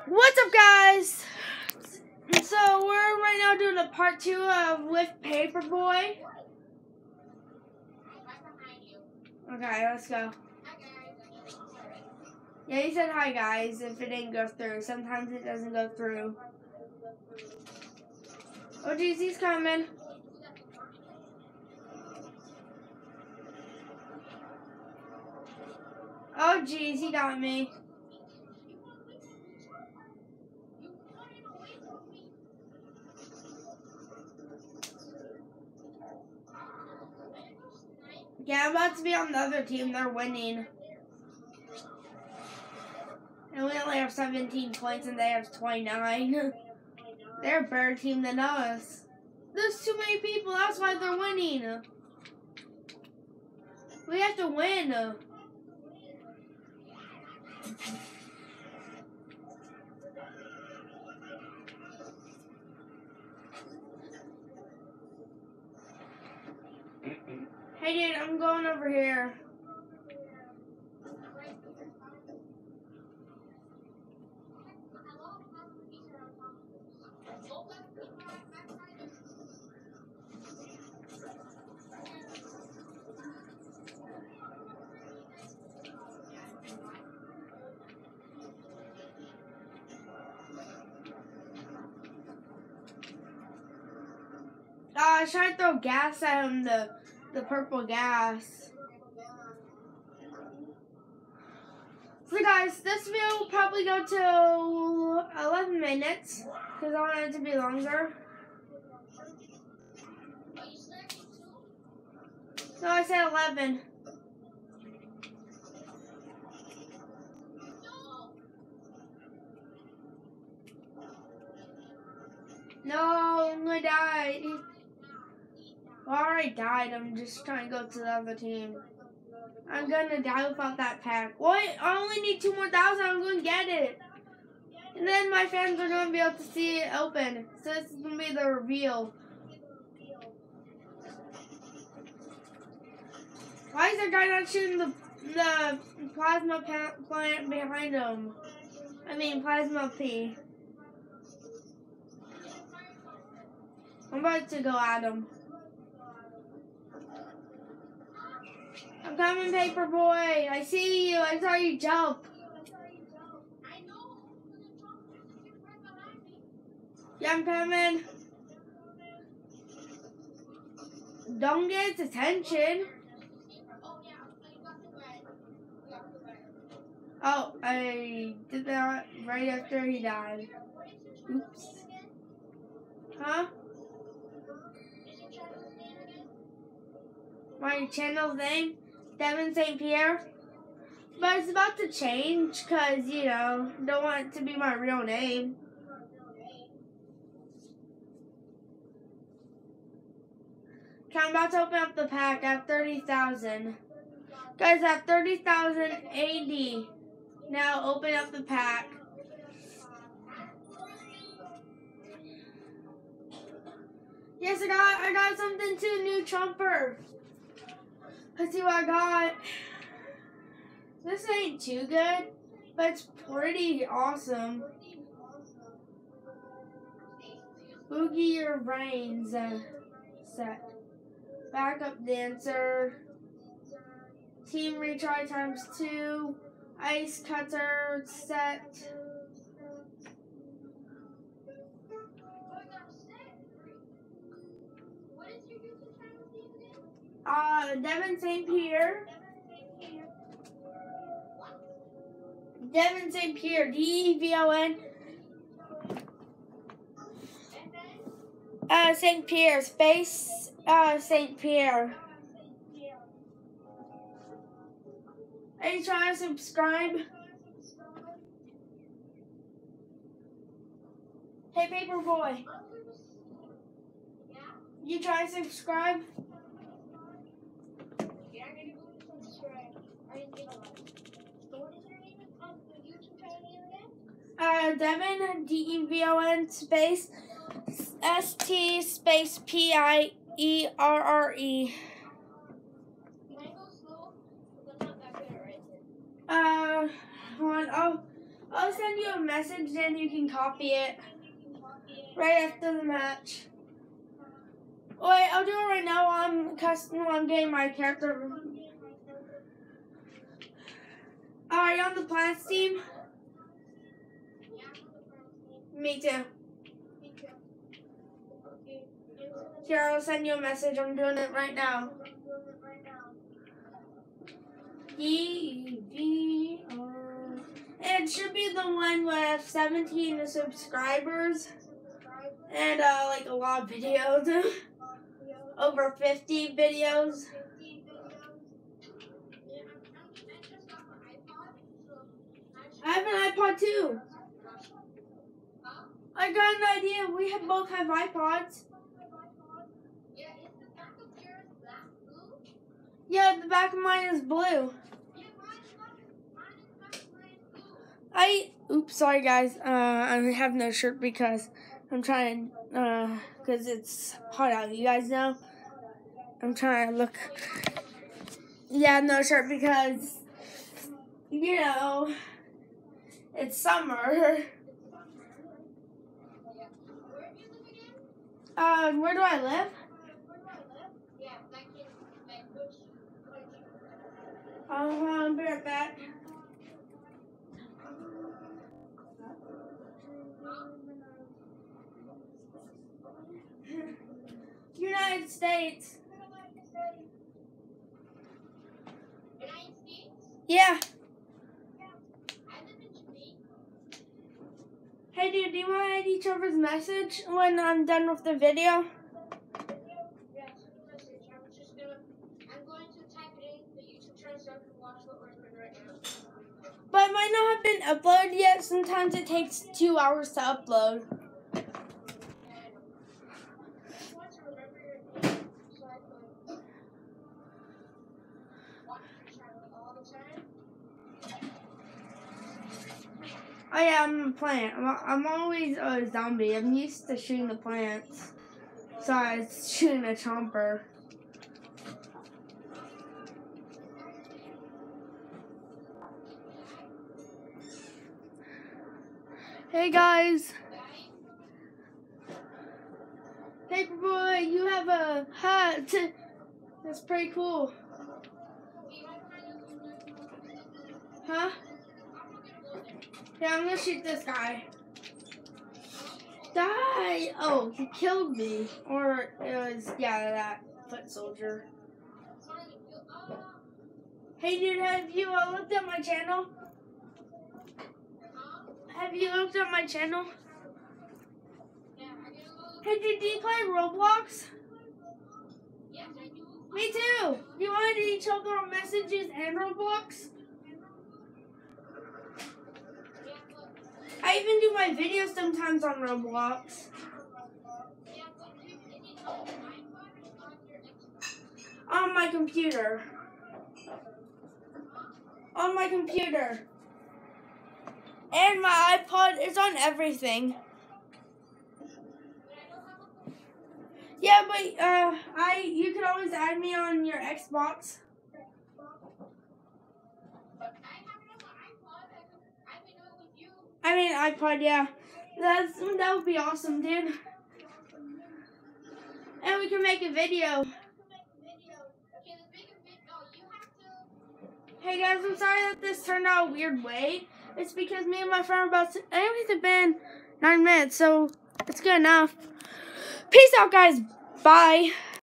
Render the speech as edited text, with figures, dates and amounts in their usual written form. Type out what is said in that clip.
What's up, guys? So we're right now doing a part 2 of with Paperboy. Okay, let's go. Yeah, he said hi, guys. If it didn't go through, sometimes it doesn't go through. Oh, geez, he's coming. Oh, geez, he got me. Yeah, I'm about to be on the other team. They're winning. And we only have 17 points and they have 29. They're a better team than us. There's too many people. That's why they're winning. We have to win. Hey, dude, I'm going over here. I was trying to throw gas at him, the purple gas. So guys, this video will probably go to 11 minutes because I want it to be longer. No, I said 11. No, I'm gonna die. Well, I already died. I'm just trying to go to the other team. I'm gonna die without that pack. What? I only need 2 more thousand. I'm gonna get it. And then my fans are gonna be able to see it open. So this is gonna be the reveal. Why is that guy not shooting the plasma plant behind him? I mean, plasma P. I'm about to go at him. I'm coming, Paperboy. I see you. I saw you jump. Yeah, I'm coming. Don't get its attention. Oh, I did that right after he died. Oops. Huh? My channel name? Devin St. Pierre. But it's about to change because, you know, don't want it to be my real name. Okay, I'm about to open up the pack. I have 30,000. Guys, I have 30,080. Now open up the pack. Yes, I got something too, new Trumper. Let's see what I got. This ain't too good, but it's pretty awesome. Boogie Your Brains set. Backup Dancer. Team Retry ×2. Ice Cutter set. Devin St. Pierre. Devin St. Pierre. DEVON. St. Pierre. Space. St. Pierre. Are you trying to subscribe? Hey, Paperboy. You try to subscribe? Yeah, I'm gonna go subscribe. I didn't get a lot. So what is your name on the YouTube channel again? Devin, DEVON space ST space PIERRE. You might go slow, but not that good, right? Hold on. I'll send you a message, then you can copy it right after the match. Wait, I'll do it right now while I'm getting my character. Alright, on the Plants team? Me too. Here, I'll send you a message. I'm doing it right now. It should be the one with 17 subscribers and like a lot of videos. Over 50 videos. I have an iPod too. I got an idea. We both have iPods. Yeah, the back of mine is blue. Oops, sorry guys. I have no shirt because I'm trying, because it's hot out. You guys know? I'm trying to look. Yeah, no shirt because, you know, it's summer. Where do I live? I'll be right back. United States. United States? Yeah. I live in Jamaica. Hey dude, do you want to add each other's message when I'm done with the video? Yeah, send a message. I'm going to type it in the YouTube channel so I can watch what we're doing right now. But it might not have been uploaded yet. Sometimes it takes 2 hours to upload. Oh yeah, I'm a plant. I'm always a zombie. I'm used to shooting the plants. So I was shooting a chomper. Hey guys. Paperboy, you have a hat. That's pretty cool. Huh? Yeah, I'm gonna shoot this guy. Die! Oh, he killed me. Or it was, yeah, that foot soldier. Hey dude, have you looked at my channel? Have you looked at my channel? Hey dude, do you play Roblox? Yes, I do. Me too. Do you want to do each other on messages and Roblox? I even do my videos sometimes on Roblox. On my computer. On my computer. And my iPod is on everything. Yeah, but you could always add me on your Xbox. I mean iPod, yeah. That would be awesome, dude. And we can make a video. Hey guys, I'm sorry that this turned out a weird way. It's because me and my friend are about to, I think it's been 9 minutes, so it's good enough. Peace out, guys. Bye.